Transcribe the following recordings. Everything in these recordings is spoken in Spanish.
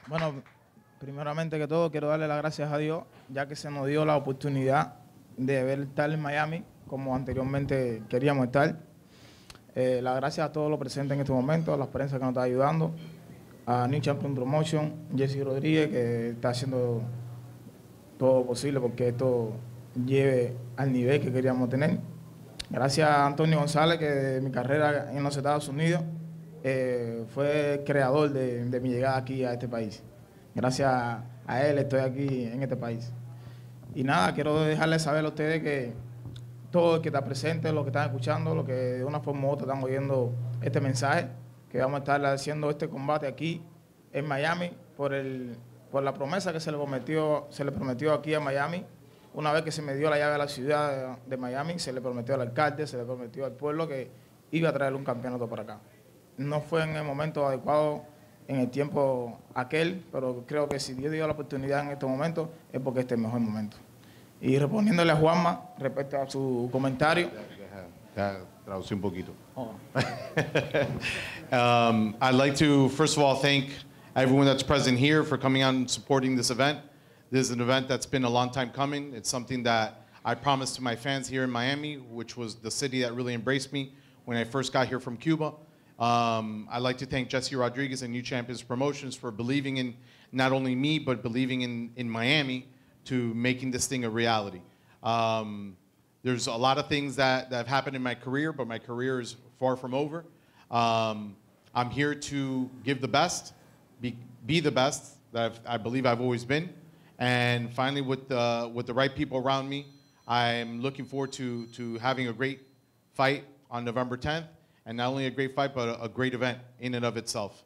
Bueno, primeramente que todo quiero darle las gracias a Dios, ya que se nos dio la oportunidad de ver estar en Miami como anteriormente queríamos estar. Las gracias a todos los presentes en este momento, a la prensa que nos está ayudando, a New Champion Promotion, Jesse Rodríguez, que está haciendo todo posible porque esto lleve al nivel que queríamos tener. Gracias a Antonio González, que de mi carrera en los Estados Unidos fue el creador de mi llegada aquí a este país. Gracias a él estoy aquí en este país. Y nada, quiero dejarles saber a ustedes que todo el que está presente, los que están escuchando, los que de una forma u otra están oyendo este mensaje, que vamos a estar haciendo este combate aquí en Miami por la promesa que se le prometió aquí a Miami. Una vez que se me dio la llave a la ciudad de Miami, se le prometió al alcalde, se le prometió al pueblo que iba a traer un campeonato para acá. No fue en el momento adecuado, en el tiempo aquel, pero creo que si Dios dio la oportunidad en estos momentos es porque este es el mejor momento. Y respondiéndole a Juanma respecto a su comentario. Traducí un poquito. Oh. I'd like to, first of all, thank everyone that's present here for coming out and supporting this event. This is an event that's been a long time coming. It's something that I promised to my fans here in Miami, which was the city that really embraced me when I first got here from Cuba. I'd like to thank Jesse Rodriguez and New Champions Promotions for believing in not only me, but believing in Miami to making this thing a reality. There's a lot of things that have happened in my career, but my career is far from over. I'm here to give the best, be the best that I believe I've always been. And finally, with the right people around me, I'm looking forward to having a great fight on November 10th. And not only a great fight, but a great event in and of itself.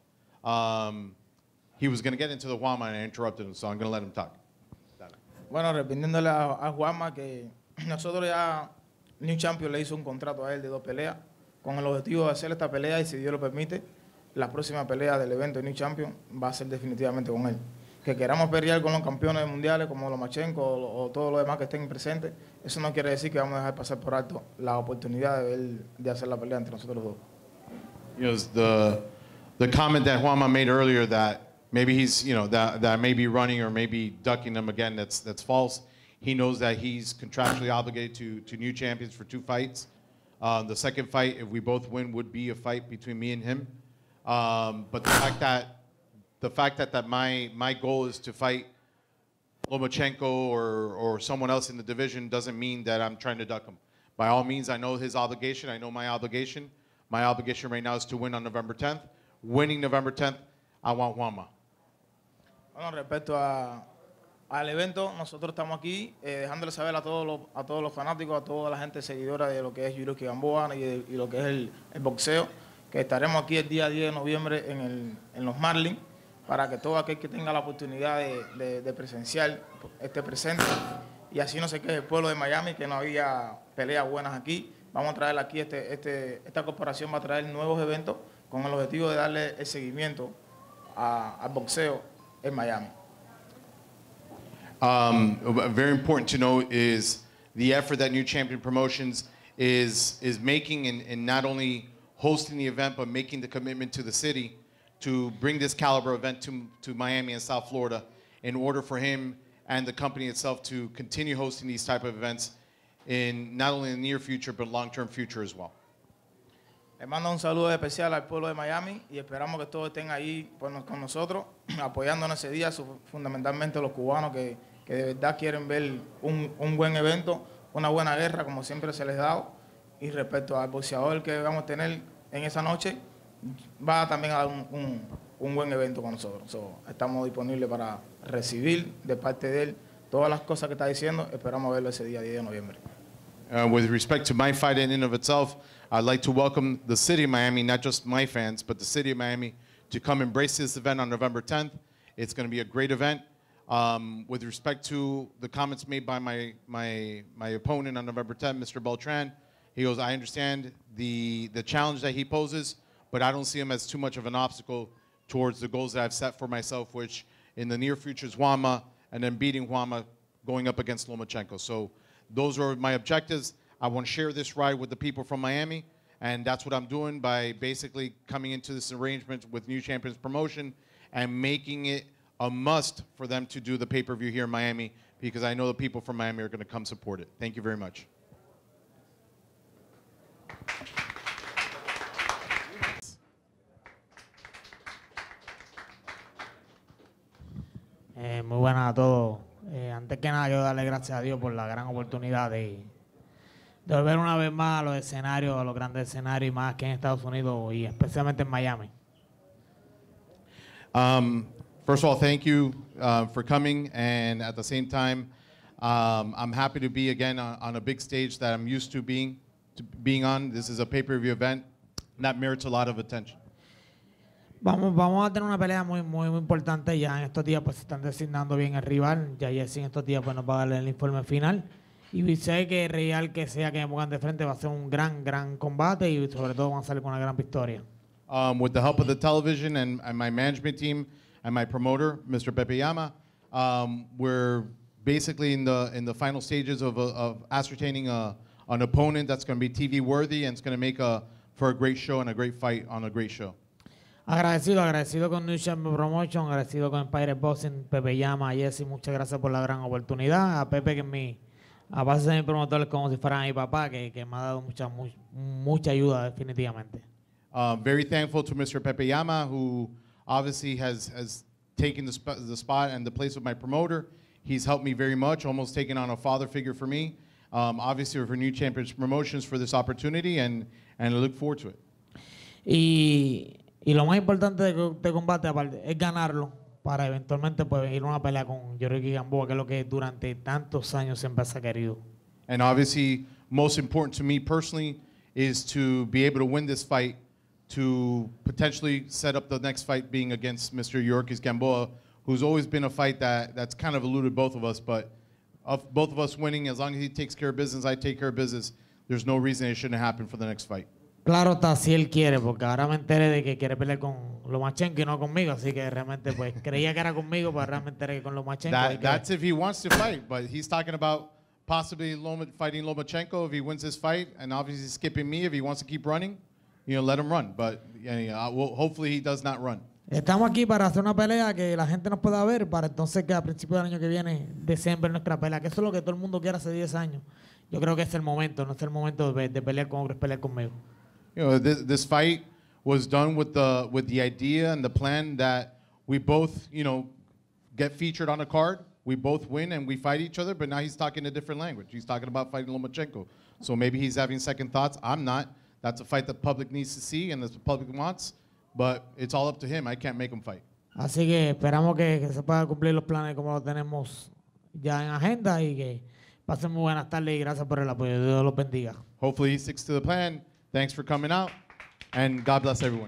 He was going to get into the Juanma and I interrupted him, so I'm going to let him talk. Bueno, respondiéndole a Juanma que nosotros ya, New Champion le hizo un contrato a él de 2 peleas con el objetivo de hacer esta pelea y si Dios lo permite, la próxima pelea del evento de New Champion va a ser definitivamente con él. Que queramos pelear con los campeones mundiales como Lomachenko o todos los demás que estén presentes, eso no quiere decir que vamos a dejar pasar por alto la oportunidad de hacer la pelea entre nosotros dos. You know, the comment that Juanma made earlier that maybe he's, you know, that I may be running or maybe ducking him again, that's false. He knows that he's contractually obligated to New Champions for 2 fights. The second fight, if we both win, would be a fight between me and him. But the fact that my goal is to fight Lomachenko or someone else in the division doesn't mean that I'm trying to duck him. By all means, I know his obligation. I know my obligation. My obligation right now is to win on November 10th. Winning November 10th, I want Juanma. Bueno, respecto al evento, nosotros estamos aquí dejándole saber a todos los fanáticos, a toda la gente seguidora de lo que es Yuriorkis Gamboa y lo que es el boxeo, que estaremos aquí el día 10 de noviembre en los Marlins, para que todo aquel que tenga la oportunidad de presenciar esté presente y así no se queje el pueblo de Miami que no había peleas buenas aquí. Vamos a traer aquí, esta corporación va a traer nuevos eventos con el objetivo de darle el seguimiento al boxeo en Miami. Very important to know is the effort that New Champion Promotions is making and not only hosting the event, but making the commitment to the city to bring this caliber event to Miami and South Florida in order for him and the company itself to continue hosting these type of events in not only the near future, but long-term future as well. Le mando un saludo especial al pueblo de Miami y esperamos que todos estén ahí con nosotros, apoyándonos ese día, fundamentalmente los cubanos que de verdad quieren ver un buen evento, una buena guerra, como siempre se les ha dado. Y respecto al boxeador que vamos a tener en esa noche, va también a dar un buen evento con nosotros. Estamos disponibles para recibir de parte de él todas las cosas que está diciendo. Esperamos verlo ese día 10 de noviembre. With respect to my fight in and of itself, I'd like to welcome the city of Miami, not just my fans, but the city of Miami, to come embrace this event on November 10th. It's going to be a great event. With respect to the comments made by my opponent on November 10th, Mr. Beltran, he goes, I understand the challenge that he poses, but I don't see him as too much of an obstacle towards the goals that I've set for myself, which in the near future is Juanma, and then beating Juanma going up against Lomachenko. So those are my objectives. I want to share this ride with the people from Miami, and that's what I'm doing by basically coming into this arrangement with New Champions Promotion and making it a must for them to do the pay-per-view here in Miami, because I know the people from Miami are going to come support it. Thank you very much. Muy buenas a todos. Antes que nada, quiero darle gracias a Dios por la gran oportunidad de volver una vez más a los escenarios, a los grandes escenarios, y más que en Estados Unidos y especialmente en Miami. First of all, thank you for coming, and at the same time, I'm happy to be again on a big stage that I'm used to being on. This is a pay-per-view event that merits a lot of attention. Vamos a tener una pelea muy importante. Ya en estos días pues se están designando bien el rival. Ya Jesse en estos días pues nos va a dar el informe final. Y sé que real que sea que me pongan de frente va a ser un gran combate y sobre todo vamos a salir con una gran victoria. With the help of the television and my management team and my promoter, Mr. Pepe Llama, we're basically in the final stages of ascertaining an opponent that's going to be TV worthy and it's going to make for a great show and a great fight on a great show. Agradecido con New Champion Promotion, agradecido con Empire Boxing, Pepe Llama, a Jesse, muchas gracias por la gran oportunidad. A Pepe, que es a base de mi promotor, como si fuera mi papá, que me ha dado mucha ayuda definitivamente. Very thankful to Mr. Pepe Llama, who obviously has taken the spot and the place of my promoter. He's helped me very much, almost taken on a father figure for me. Obviously for New Champions Promotions for this opportunity, and I look forward to it. Y lo más importante de combate aparte es ganarlo para eventualmente pues, ir a una pelea con Yuriorkis Gamboa, que es lo que durante tantos años siempre se ha querido. And obviously, most important to me personally is to be able to win this fight, to potentially set up the next fight being against Mr. Yuriorkis Gamboa, who's always been a fight that's kind of eluded both of us, but of both of us winning, as long as he takes care of business, I take care of business, there's no reason it shouldn't happen for the next fight. Claro está, si él quiere, porque ahora me enteré de que quiere pelear con Lomachenko y no conmigo, así que realmente pues creía que era conmigo, pero realmente era con Lomachenko. That's if he wants to fight, but he's talking about possibly fighting Lomachenko if he wins this fight, and obviously skipping me if he wants to keep running, let him run, but hopefully he does not run. Estamos aquí para hacer una pelea que la gente nos pueda ver, para entonces que a principios del año que viene deseen ver nuestra pelea, que eso es lo que todo el mundo quiere hace 10 años. Yo creo que es el momento, no es el momento de pelear con otros, pelear conmigo. This fight was done with the idea and the plan that we both, get featured on a card, we both win and we fight each other, but now he's talking a different language. He's talking about fighting Lomachenko. So maybe he's having second thoughts. I'm not. That's a fight the public needs to see and that the public wants, but it's all up to him. I can't make him fight. Así que esperamos que se puedan cumplir los planes como los tenemos ya en agenda y que pasen muy buenas tardes y gracias por el apoyo. Dios los bendiga. Hopefully he sticks to the plan. Thanks for coming out, and God bless everyone.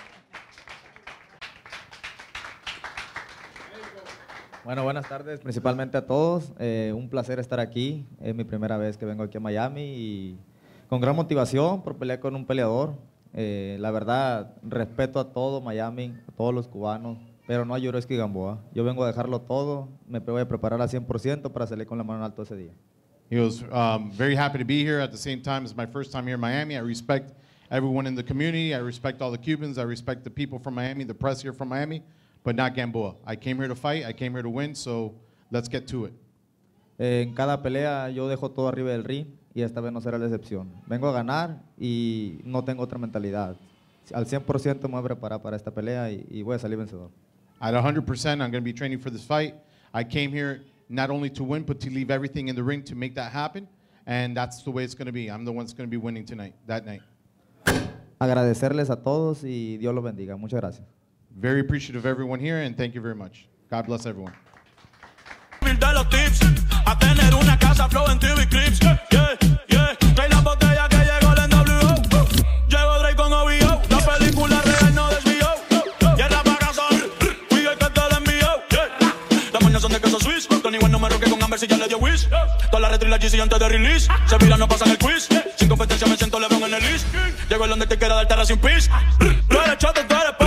Bueno, buenas tardes principalmente a todos. Un placer estar aquí. Es mi primera vez que vengo aquí a Miami y con gran motivación por pelear con un peleador. La verdad, respeto a todo Miami, a todos los cubanos, pero no a Yuriorkis Gamboa. Yo vengo a dejarlo todo, me voy a preparar al 100% para salir con la mano en alto ese día. He was very happy to be here. At the same time, it's my first time here in Miami. I respect everyone in the community. I respect all the Cubans. I respect the people from Miami, the press here from Miami, but not Gamboa. I came here to fight. I came here to win, so let's get to it. En cada pelea yo dejo todo arriba del ring y esta vez no será la excepción. Vengo a ganar y no tengo otra mentalidad. Al 100% me voy a preparar para esta pelea y voy a salir vencedor. At 100%, I'm going to be training for this fight. I came here not only to win, but to leave everything in the ring to make that happen. And that's the way it's going to be. I'm the one that's going to be winning tonight, that night. Agradecerles a todos y Dios los bendiga. Muchas gracias. Very appreciative of everyone here, and thank you very much. God bless everyone. De los tips, a tener una casa flow en TV Clips. Trae la botella que llegó el NWO. Llegó Drake con OVO. La película real no desvió. Y el rap arrasó. Fui el que te lo envió. Las moñas son de queso Swiss. Con igual no me roque con Amber si ya le dio Wish. Toda la retro y la GC antes de release. Se viran, no pasan el quiz. Sin competencia me siento LeBron en el list. Llegó el donde te quiera dar terra sin pis. Lo he hecho, tú eres